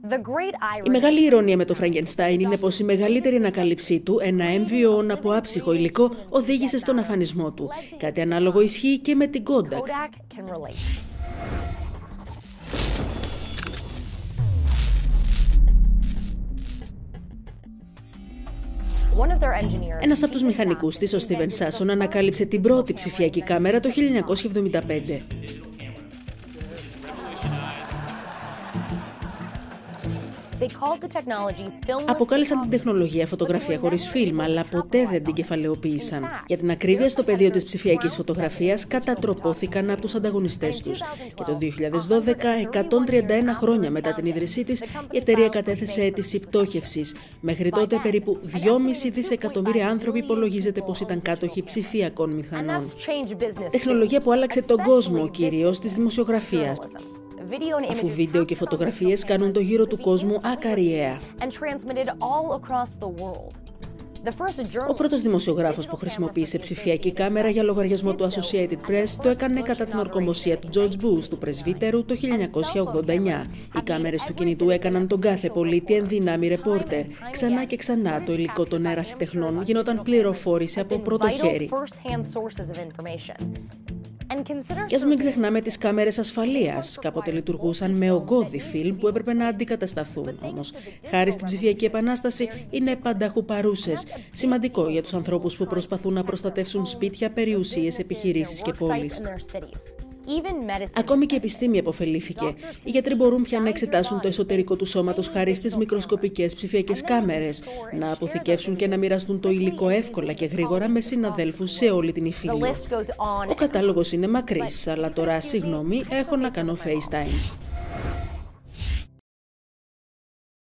Η μεγάλη ηρωνία με το Φραγκενστάιν είναι πως η μεγαλύτερη ανακάλυψή του, ένα έμβιο όν από άψυχο υλικό, οδήγησε στον αφανισμό του. Κάτι ανάλογο ισχύει και με την Kodak. Ένας από τους μηχανικούς της, ο Στίβεν Σάσον, ανακάλυψε την πρώτη ψηφιακή κάμερα το 1975. Αποκάλεσαν την τεχνολογία φωτογραφία χωρίς φιλμ, αλλά ποτέ δεν την κεφαλαιοποίησαν. Για την ακρίβεια, στο πεδίο της ψηφιακής φωτογραφίας κατατροπώθηκαν από τους ανταγωνιστές τους. Και το 2012, 131 χρόνια μετά την ίδρυσή της, η εταιρεία κατέθεσε αίτηση πτώχευσης. Μέχρι τότε, περίπου 2,5 δισεκατομμύρια άνθρωποι υπολογίζεται πως ήταν κάτοχοι ψηφιακών μηχανών. Τεχνολογία που άλλαξε τον κόσμο, κυρίως της δημοσιογραφίας, αφού βίντεο και φωτογραφίες κάνουν το γύρο του κόσμου ακαριέα. Ο πρώτος δημοσιογράφος που χρησιμοποίησε ψηφιακή κάμερα για λογαριασμό του Associated Press το έκανε κατά την ορκομοσία του George Bush, του πρεσβύτερου, το 1989. Οι κάμερες του κινητού έκαναν τον κάθε πολίτη ενδυνάμει ρεπόρτερ. Ξανά και ξανά το υλικό των ερασιτεχνών γινόταν πληροφόρηση από πρώτο χέρι. Και ας μην ξεχνάμε τις κάμερες ασφαλείας. Κάποτε λειτουργούσαν με ογκώδη φιλμ που έπρεπε να αντικατασταθούν. Όμως, χάρη στην ψηφιακή επανάσταση, είναι πανταχού παρούσες. Σημαντικό για τους ανθρώπους που προσπαθούν να προστατεύσουν σπίτια, περιουσίες, επιχειρήσεις και πόλεις. Ακόμη και η επιστήμη επωφελήθηκε. Οι γιατροί μπορούν πια να εξετάσουν το εσωτερικό του σώματος χάρη στις μικροσκοπικές ψηφιακές κάμερες, να αποθηκεύσουν και να μοιραστούν το υλικό εύκολα και γρήγορα με συναδέλφους σε όλη την Ιφίλιο. Ο κατάλογος είναι μακρύς, αλλά τώρα, συγγνώμη, έχω να κάνω FaceTime.